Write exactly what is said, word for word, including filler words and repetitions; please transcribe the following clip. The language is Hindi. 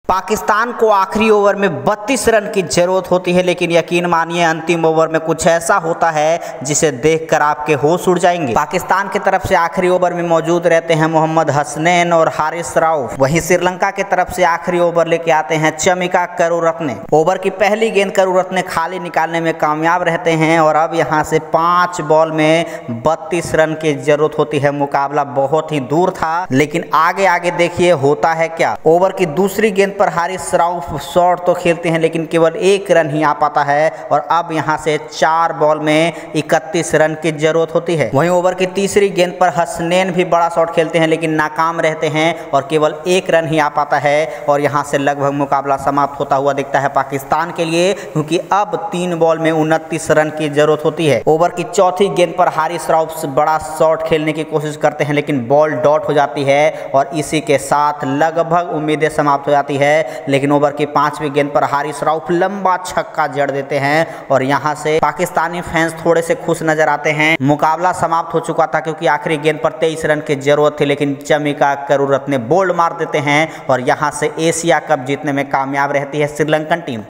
पाकिस्तान को आखिरी ओवर में बत्तीस रन की जरूरत होती है, लेकिन यकीन मानिए अंतिम ओवर में कुछ ऐसा होता है जिसे देखकर आपके होश उड़ जाएंगे। पाकिस्तान की तरफ से आखिरी ओवर में मौजूद रहते हैं मोहम्मद हसनैन और हारिस राउफ। वहीं श्रीलंका की तरफ से आखिरी ओवर लेके आते हैं चमिका करुरत्ने। ओवर की पहली गेंद करुरत्ने खाली निकालने में कामयाब रहते हैं और अब यहां से पांच बॉल में बत्तीस रन की जरूरत होती है। मुकाबला बहुत ही दूर था, लेकिन आगे आगे देखिए होता है क्या। ओवर की दूसरी गेंद पर हारिस राउफ शॉट तो खेलते हैं, लेकिन केवल एक रन ही आ पाता है और अब यहां से चार बॉल में इकतीस रन की जरूरत होती है। वहीं ओवर की तीसरी गेंद पर हसनैन भी बड़ा शॉट खेलते हैं, लेकिन नाकाम रहते हैं और केवल एक रन ही आ पाता है और यहां से लगभग मुकाबला समाप्त होता हुआ दिखता है पाकिस्तान के लिए, क्योंकि अब तीन बॉल में उनतीस रन की जरूरत होती है। ओवर की चौथी गेंद पर हारिस राउफ बड़ा शॉट खेलने की कोशिश करते हैं, लेकिन बॉल डॉट हो जाती है और इसी के साथ लगभग उम्मीदें समाप्त हो जाती है। लेकिन ओवर की पांचवी गेंद पर हारिस राउफ लंबा छक्का जड़ देते हैं और यहां से पाकिस्तानी फैंस थोड़े से खुश नजर आते हैं। मुकाबला समाप्त हो चुका था, क्योंकि आखिरी गेंद पर तेईस रन की जरूरत थी, लेकिन चमिका करुरत्ने बोल्ड मार देते हैं और यहां से एशिया कप जीतने में कामयाब रहती है श्रीलंकन टीम।